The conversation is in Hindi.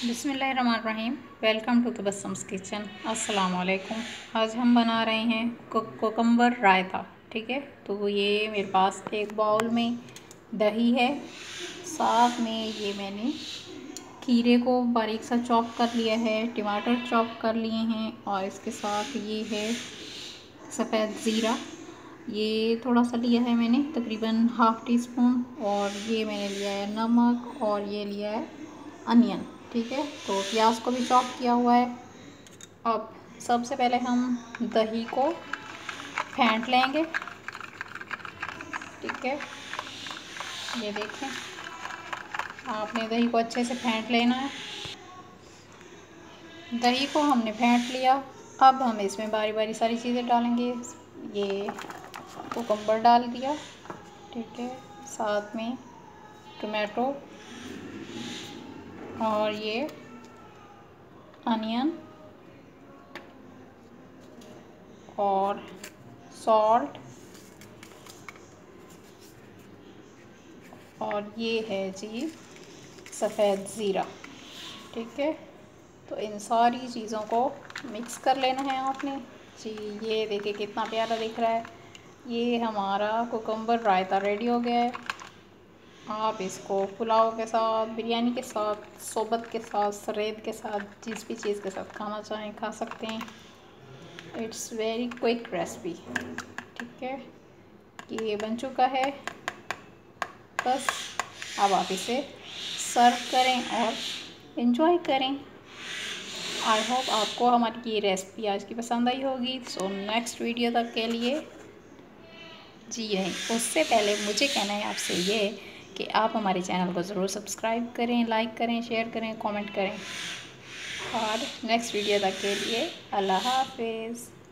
बिस्मिल्लाहिर्रहमानिर्रहीम। Welcome to Tabassum's kitchen. अस्सलाम वालेकुम। आज हम बना रहे हैं कोकम्बर रायता। ठीक है, तो ये मेरे पास एक बाउल में दही है, साथ में ये मैंने खीरे को बारीक सा चॉप कर लिया है, टमाटर चॉप कर लिए हैं, और इसके साथ ये है सफ़ेद ज़ीरा, ये थोड़ा सा लिया है मैंने, तकरीबन हाफ़ टी स्पून। और ये मैंने लिया है नमक, और ये लिया है अनियन। ठीक है, तो प्याज को भी चॉप किया हुआ है। अब सबसे पहले हम दही को फेंट लेंगे। ठीक है, ये देखें, आपने दही को अच्छे से फेंट लेना है। दही को हमने फेंट लिया। अब हम इसमें बारी बारी सारी चीज़ें डालेंगे। ये कुकम्बर डाल दिया, ठीक है, साथ में टमाटो, और ये अनियन, और सॉल्ट, और ये है जी सफ़ेद ज़ीरा। ठीक है, तो इन सारी चीज़ों को मिक्स कर लेना है आपने जी। ये देखिए कितना प्यारा दिख रहा है। ये हमारा कुकम्बर रायता रेडी हो गया है। आप इसको पुलाव के साथ, बिरयानी के साथ, सोबत के साथ, सरेद के साथ, जिस भी चीज़ के साथ खाना चाहें खा सकते हैं। It's very quick recipe. ठीक है, ये बन चुका है। बस अब आप इसे सर्व करें और इन्जॉय करें। आई होप आपको हमारी ये रेसिपी आज की पसंद आई होगी। सो नेक्स्ट वीडियो तक के लिए जी नहीं, उससे पहले मुझे कहना है आपसे ये कि आप हमारे चैनल को ज़रूर सब्सक्राइब करें, लाइक करें, शेयर करें, कमेंट करें। और नेक्स्ट वीडियो तक के लिए अल्लाह हाफिज़।